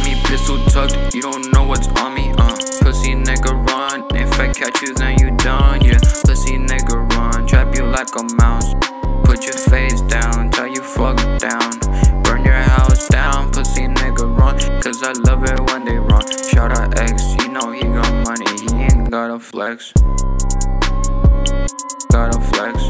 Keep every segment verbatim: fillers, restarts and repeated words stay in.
me, pistol tucked, you don't know what's on me, uh Pussy nigga run, if I catch you then you done, yeah Pussy nigga run, trap you like a mouse. Put your face down, tell you fuck down. Burn your house down, pussy nigga run. Cause I love it when they run. Shout out X, you know he got money, he ain't gotta flex. Gotta flex.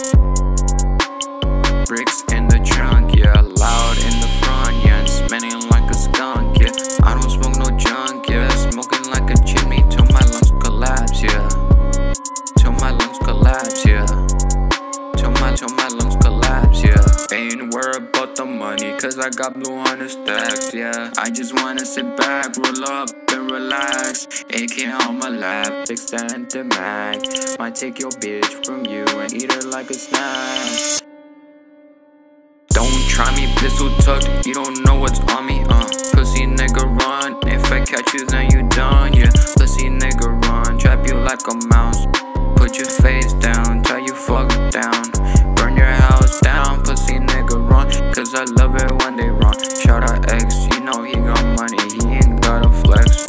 Bricks in the trunk, yeah, loud in the front, yeah, smelling like a skunk, yeah. I don't smoke no junk, yeah, smoking like a chimney till my lungs collapse, yeah. Till my lungs collapse, yeah. Till my, till my lungs collapse, yeah. Ain't worried about the money, cause I got blue on the stacks, yeah. I just wanna sit back, roll up and relax. A K on my lap, extend the mag. Might take your bitch from you and eat her like a snack. Don't try me, pistol tucked, you don't know what's on me, uh Pussy nigga run, if I catch you then you done, yeah Pussy nigga run, trap you like a mouse. Put your face down, tell you fuck down. Burn your house down, pussy nigga run. Cause I love it when they run. Shout out X, you know he got money, he ain't gotta flex.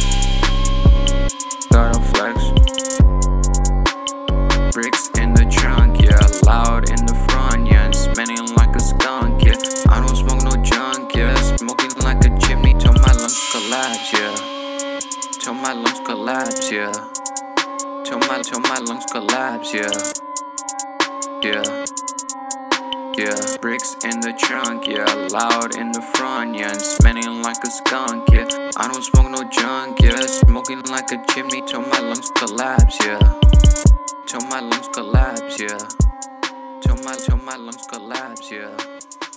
Gotta flex. Bricks in the trunk, yeah, loud in the front, yeah, smelling like a skunk, yeah. I don't smoke no junk, yeah, smoking like a chimney till my lungs collapse, yeah. Till my lungs collapse, yeah. Till my, till my lungs collapse, yeah. Yeah. Yeah. Bricks in the trunk, yeah, loud in the front, yeah, and smelling like a skunk, yeah. I don't smoke no junk, yeah, smoking like a chimney till my lungs collapse, yeah. Till my lungs collapse, yeah. Till my, till my lungs collapse, yeah.